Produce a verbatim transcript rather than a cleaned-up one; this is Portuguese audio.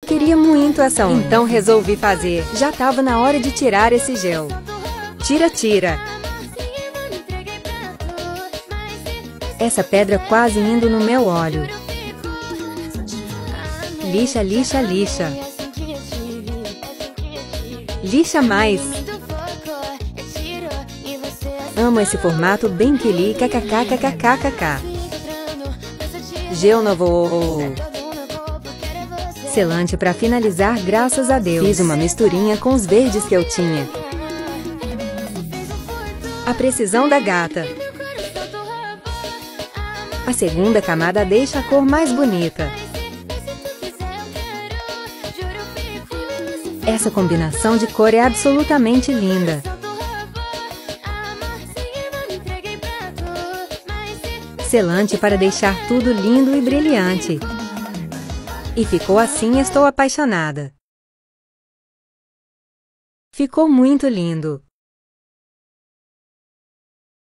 Queria muito essa unha, então resolvi fazer. Já tava na hora de tirar esse gel. Tira, tira. Essa pedra quase indo no meu olho. Lixa, lixa, lixa. Lixa mais. Amo esse formato bem quili, kkkkkkk. Gel novo. Selante para finalizar, graças a Deus. Fiz uma misturinha com os verdes que eu tinha. A precisão da gata. A segunda camada deixa a cor mais bonita. Essa combinação de cor é absolutamente linda. Selante para deixar tudo lindo e brilhante. E ficou assim, estou apaixonada. Ficou muito lindo.